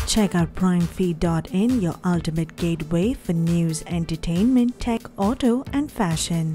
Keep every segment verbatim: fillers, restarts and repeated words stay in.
Check out prime feed dot in, your ultimate gateway for news, entertainment, tech, auto, and fashion.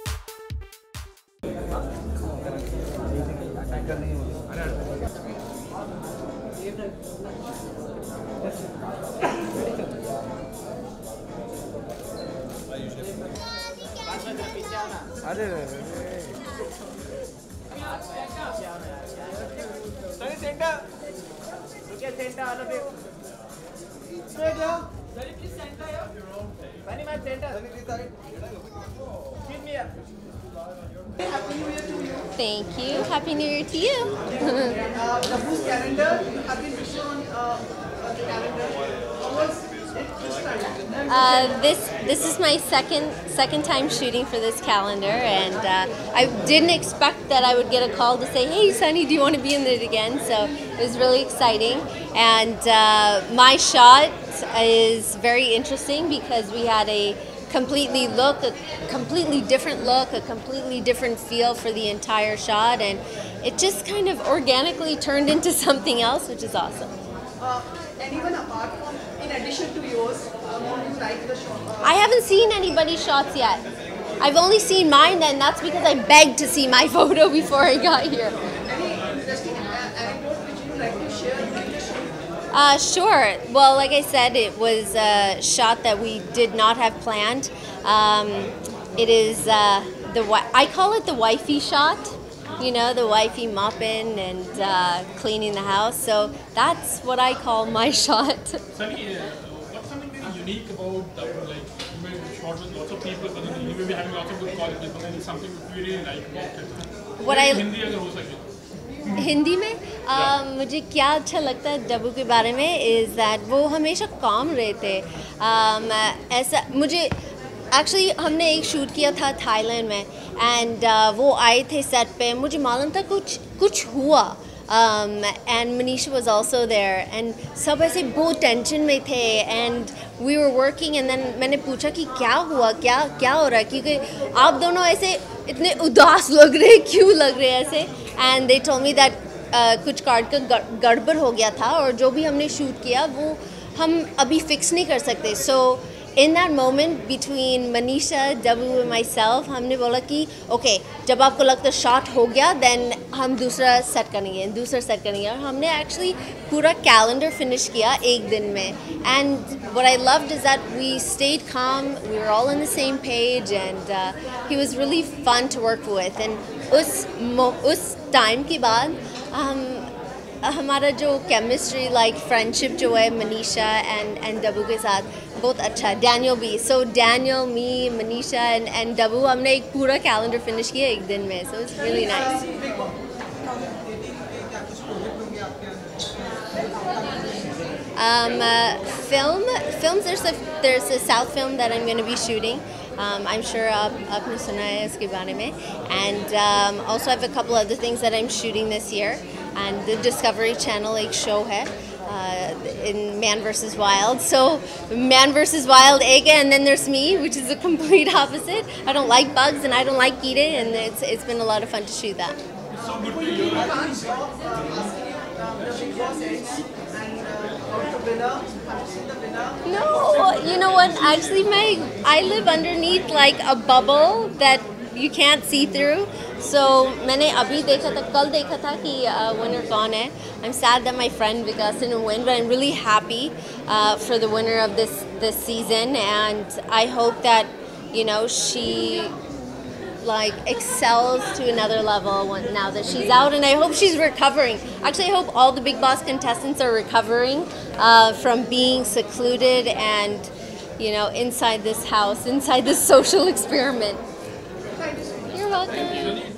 Thank you. Happy New Year to you. uh, Dabu's calendar, you have been featured on uh, the calendar. How was it this time? Uh, this this is my second second time shooting for this calendar, and uh, I didn't expect that I would get a call to say, "Hey, Sunny, do you want to be in it again?" So it was really exciting, and uh, my shot is very interesting because we had a completely look, a completely different look, a completely different feel for the entire shot, and it just kind of organically turned into something else, which is awesome. Uh, and even apart from, in addition to yours, uh, how do you like the shot? Uh, I haven't seen anybody's shots yet. I've only seen mine, and that's because I begged to see my photo before I got here. any interesting uh, anecdote which you would like to share with the shoot? Uh, sure. Well, like I said, it was a shot that we did not have planned. Um, it is uh, the wi- I call it the wifey shot. You know, the wifey mopping and uh, cleaning the house. So that's what I call my shot. Sunny, uh, what's something very unique about the, like, you may be shot with lots of people, but then you may be having lots of good qualities, but then it's something you really like about it. What I Hindi अगर हो सके. हिंदी में आ, मुझे क्या अच्छा लगता है डब्बू के बारे में इज़ दैट वो हमेशा काम रहते um, ऐसा मुझे एक्चुअली हमने एक शूट किया था थाईलैंड में एंड uh, वो आए थे सेट पे मुझे मालूम था कुछ कुछ हुआ and Manisha was also there and सब ऐसे बहुत टेंशन में थे and we were working and then मैंने पूछा कि क्या हुआ क्या क्या हो रहा है क्योंकि आप दोनों ऐसे इतने उदास लग रहे क्यों लग रहे ऐसे and they told me that कुछ कार्ड का गड़बड़ हो गया था और जो भी हमने शूट किया वो हम अभी फिक्स नहीं कर सकते सो in that moment between Manisha, Dabu and myself, हमने बोला कि okay, जब आपको लगता है shot हो गया, then हम दूसरा set करेंगे, दूसरा set करेंगे और हमने actually पूरा calendar finish किया एक दिन में. And what I loved is that we stayed calm, we were all on the same page, and uh, he was really fun to work with. And उस उस time के बाद हम हमारा जो केमिस्ट्री लाइक फ्रेंडशिप जो है मनीषा एंड एंड डब्बू के साथ बहुत अच्छा है डैनियल भी so Daniel me Manisha and and Dabbu हमने एक पूरा कैलेंडर फिनिश किया एक दिन में so it's really nice um uh, film films there's a there's a south film that I'm going to be shooting um, I'm sure आप आपने सुना है इसके बारे में and um, also I have a couple other things that I'm shooting this year and the Discovery Channel एक show है uh, in Man versus Wild. So Man versus Wild एक है and then there's me, which is the complete opposite. I don't like bugs and I don't like eating, and it's it's been a lot of fun to shoot that. It's so good to you. You can't stop uh, asking um, the Big Boss eggs and uh, about the winner. Have you seen the winner? No, you know what? Actually, my I live underneath like a bubble that you can't see through. So मैंने अभी देखा था कल देखा था कि winner कौन है. I'm sad that my friend Vikas didn't win, but I'm really happy uh, for the winner of this this season, and I hope that you know she like excels to another level when, now that she's out, and I hope she's recovering. Actually, I hope all the Big Boss contestants are recovering uh, from being secluded and you know inside this house, inside this social experiment. You're welcome.